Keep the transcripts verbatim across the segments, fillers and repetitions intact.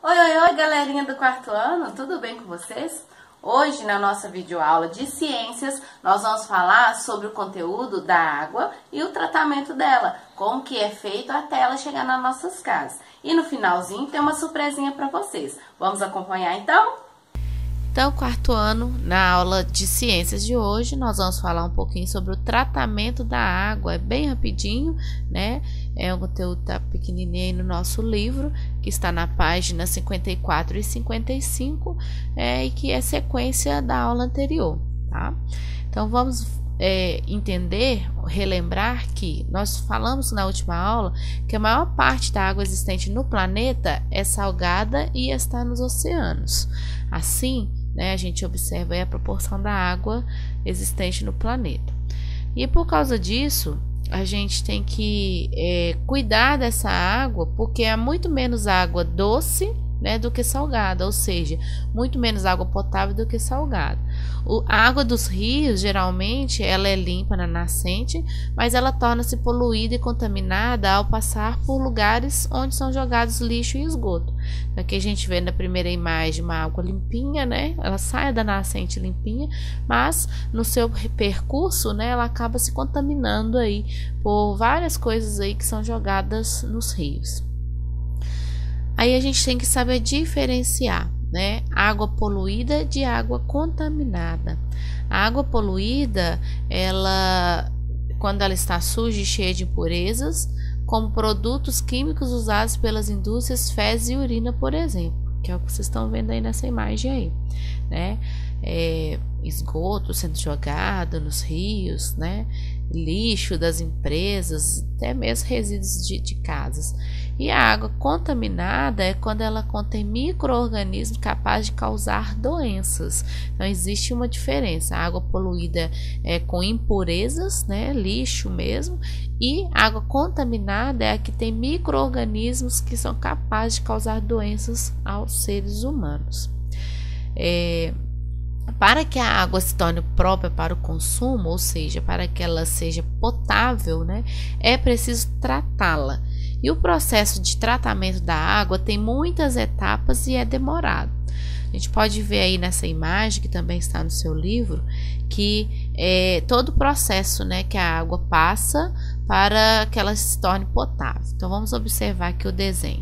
Oi, oi, oi, galerinha do quarto ano, tudo bem com vocês? Hoje, na nossa videoaula de ciências, nós vamos falar sobre o conteúdo da água e o tratamento dela, como que é feito até ela chegar nas nossas casas. E no finalzinho tem uma surpresinha para vocês. Vamos acompanhar então? Então, quarto ano, na aula de ciências de hoje, nós vamos falar um pouquinho sobre o tratamento da água. É bem rapidinho, né? É um conteúdo tá pequenininho aí no nosso livro, que está na página cinquenta e quatro e cinquenta e cinco, é, e que é sequência da aula anterior, tá? Então, vamos é, entender, relembrar que nós falamos na última aula que a maior parte da água existente no planeta é salgada e está nos oceanos. Assim, né, a gente observa aí a proporção da água existente no planeta. E por causa disso, a gente tem que é, cuidar dessa água, porque há muito menos água doce, né, do que salgada, ou seja, muito menos água potável do que salgada. O, a água dos rios, geralmente, ela é limpa na nascente, mas ela torna-se poluída e contaminada ao passar por lugares onde são jogados lixo e esgoto. Aqui a gente vê na primeira imagem uma água limpinha, né? Ela sai da nascente limpinha, mas no seu percurso, né, ela acaba se contaminando aí por várias coisas aí que são jogadas nos rios. Aí a gente tem que saber diferenciar, né, água poluída de água contaminada. A água poluída, ela, quando ela está suja e cheia de impurezas, como produtos químicos usados pelas indústrias, fezes e urina, por exemplo, que é o que vocês estão vendo aí nessa imagem aí, né? É, esgoto sendo jogado nos rios, né? Lixo das empresas, até mesmo resíduos de, de casas. E a água contaminada é quando ela contém micro-organismos capazes de causar doenças. Então existe uma diferença. A água poluída é com impurezas, né, lixo mesmo, e a água contaminada é a que tem micro-organismos que são capazes de causar doenças aos seres humanos. É, Para que a água se torne própria para o consumo, ou seja, para que ela seja potável, né, é preciso tratá-la. E o processo de tratamento da água tem muitas etapas e é demorado. A gente pode ver aí nessa imagem, que também está no seu livro, que é todo o processo, né, que a água passa para que ela se torne potável. Então vamos observar aqui o desenho.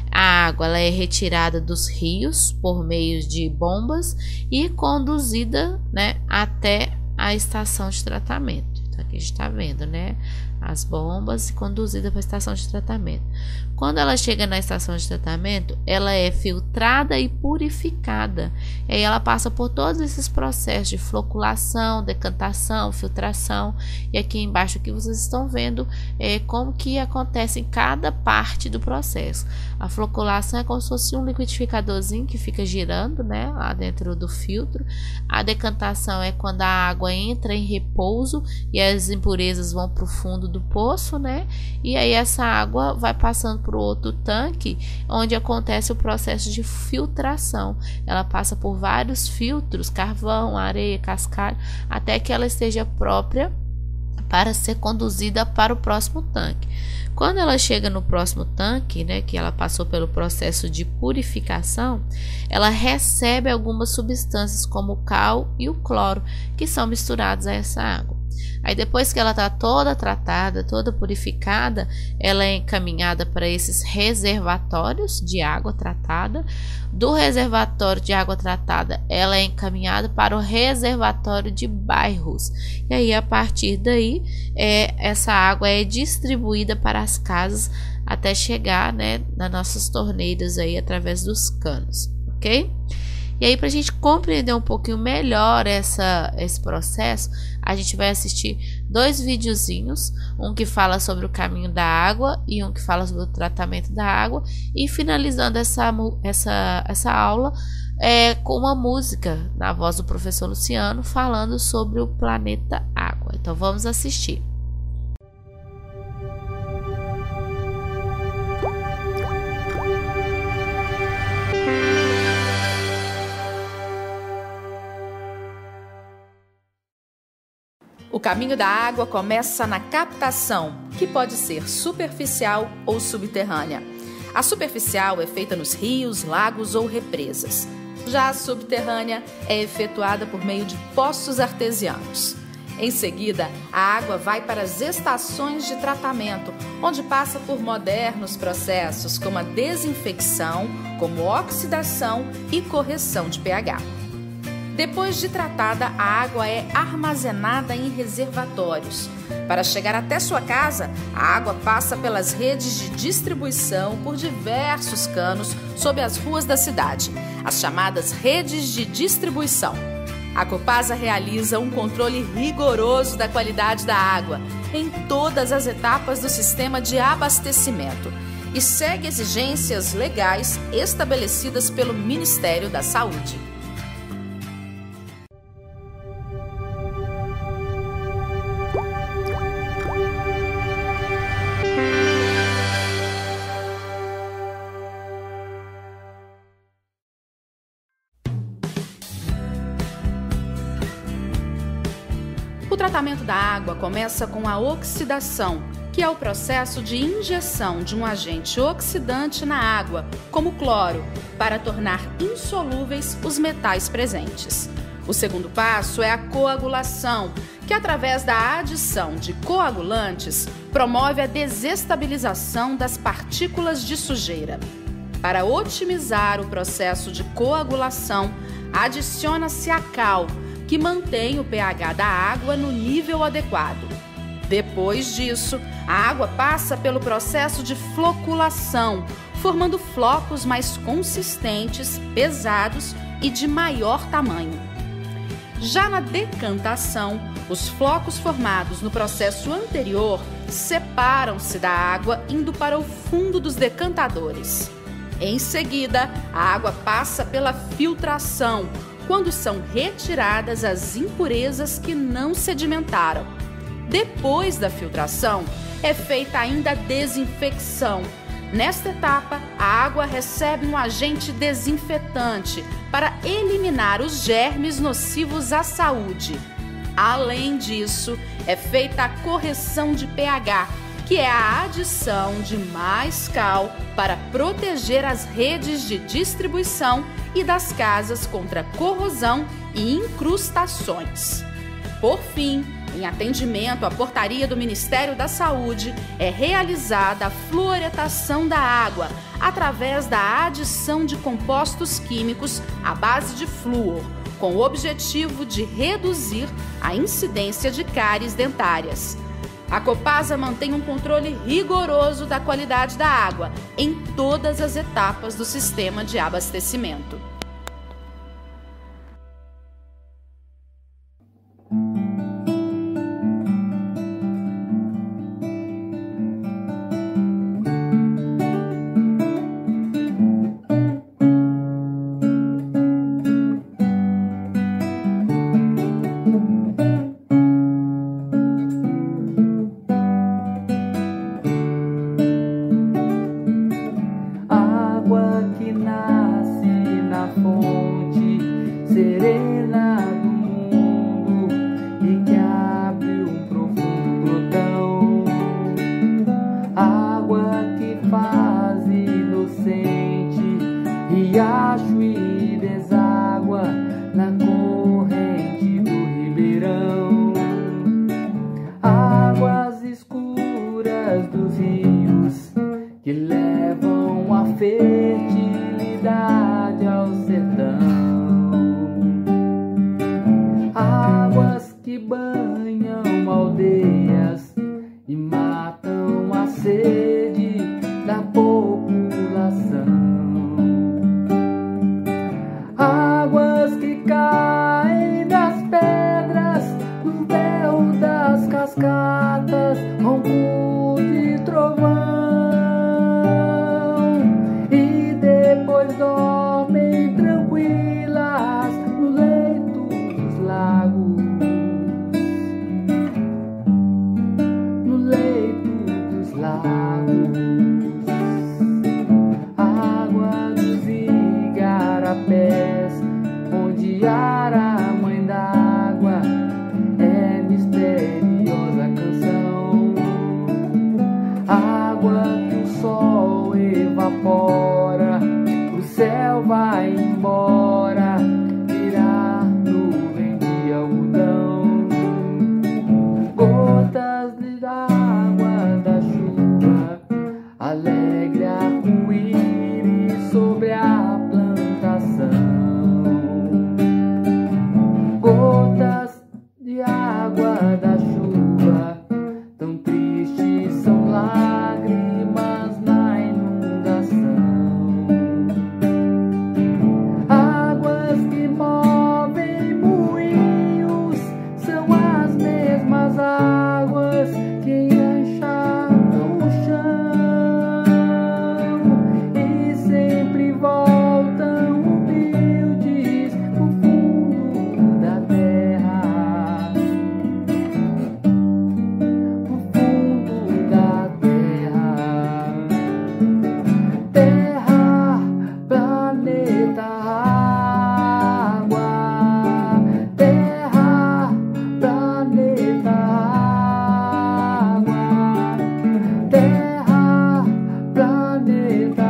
A água ela é retirada dos rios por meio de bombas e conduzida, né, até a estação de tratamento. Então aqui a gente está vendo, né, as bombas e conduzida para a estação de tratamento. Quando ela chega na estação de tratamento, ela é filtrada e purificada. E aí ela passa por todos esses processos de floculação, decantação, filtração. E aqui embaixo que vocês estão vendo é como que acontece em cada parte do processo. A floculação é como se fosse um liquidificadorzinho que fica girando, né, lá dentro do filtro. A decantação é quando a água entra em repouso e as impurezas vão para o fundo do poço, né? E aí essa água vai passando para o outro tanque, onde acontece o processo de filtração. Ela passa por vários filtros, carvão, areia, cascalho, até que ela esteja própria para ser conduzida para o próximo tanque. Quando ela chega no próximo tanque, né, que ela passou pelo processo de purificação, ela recebe algumas substâncias como o cal e o cloro, que são misturados a essa água. Aí depois que ela está toda tratada, toda purificada, ela é encaminhada para esses reservatórios de água tratada. Do reservatório de água tratada, ela é encaminhada para o reservatório de bairros. E aí a partir daí, é, essa água é distribuída para as casas até chegar, né, nas nossas torneiras aí através dos canos, ok? E aí, para a gente compreender um pouquinho melhor essa, esse processo, a gente vai assistir dois videozinhos, um que fala sobre o caminho da água e um que fala sobre o tratamento da água, e finalizando essa, essa, essa aula é, com uma música na voz do professor Luciano falando sobre o planeta água. Então vamos assistir. O caminho da água começa na captação, que pode ser superficial ou subterrânea. A superficial é feita nos rios, lagos ou represas. Já a subterrânea é efetuada por meio de poços artesianos. Em seguida, a água vai para as estações de tratamento, onde passa por modernos processos como a desinfecção, como oxidação e correção de pH. Depois de tratada, a água é armazenada em reservatórios. Para chegar até sua casa, a água passa pelas redes de distribuição por diversos canos sob as ruas da cidade, as chamadas redes de distribuição. A Copasa realiza um controle rigoroso da qualidade da água em todas as etapas do sistema de abastecimento e segue exigências legais estabelecidas pelo Ministério da Saúde. O tratamento da água começa com a oxidação, que é o processo de injeção de um agente oxidante na água, como o cloro, para tornar insolúveis os metais presentes. O segundo passo é a coagulação, que através da adição de coagulantes promove a desestabilização das partículas de sujeira. Para otimizar o processo de coagulação, adiciona-se a cal, que mantém o pH da água no nível adequado. Depois disso, a água passa pelo processo de floculação, formando flocos mais consistentes, pesados e de maior tamanho. Já na decantação, os flocos formados no processo anterior separam-se da água indo para o fundo dos decantadores. Em seguida, a água passa pela filtração, quando são retiradas as impurezas que não sedimentaram. Depois da filtração, é feita ainda a desinfecção. Nesta etapa, a água recebe um agente desinfetante para eliminar os germes nocivos à saúde. Além disso, é feita a correção de pH, que é a adição de mais cal para proteger as redes de distribuição e das casas contra corrosão e incrustações. Por fim, em atendimento à portaria do Ministério da Saúde, é realizada a fluoretação da água através da adição de compostos químicos à base de flúor, com o objetivo de reduzir a incidência de cáries dentárias. A Copasa mantém um controle rigoroso da qualidade da água em todas as etapas do sistema de abastecimento. Serena do mundo e que abre um profundo grotão, água que faz inocente riacho e deságua na corrente do ribeirão, águas escuras dos rios que levam a fertilidade ao sertão. Águas que banham aldeias e matam a sede da população. Águas que caem das pedras no véu das cascatas, ronco de trovão, e depois dormem tranquilas no leito dos lagos, no leito dos lagos. Água dos igarapés, onde Ara, mãe d'água, é misteriosa canção. Água que o sol evapora Terra, planeta,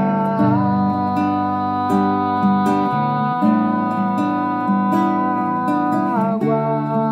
água.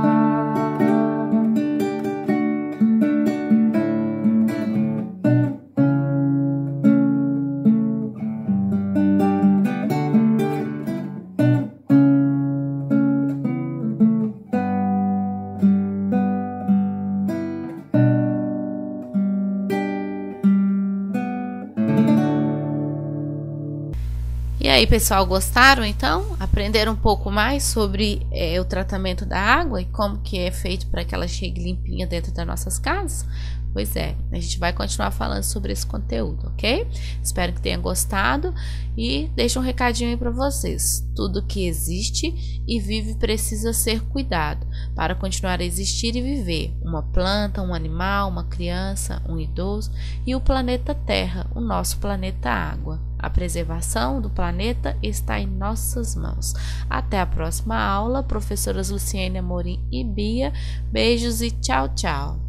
E aí, pessoal, gostaram então? Aprenderam um pouco mais sobre é, o tratamento da água e como que é feito para que ela chegue limpinha dentro das nossas casas? Pois é, a gente vai continuar falando sobre esse conteúdo, ok? Espero que tenham gostado e deixo um recadinho aí para vocês. Tudo que existe e vive precisa ser cuidado para continuar a existir e viver. Uma planta, um animal, uma criança, um idoso e o planeta Terra, o nosso planeta Água. A preservação do planeta está em nossas mãos. Até a próxima aula, professoras Luciene Amorim e Bia. Beijos e tchau, tchau.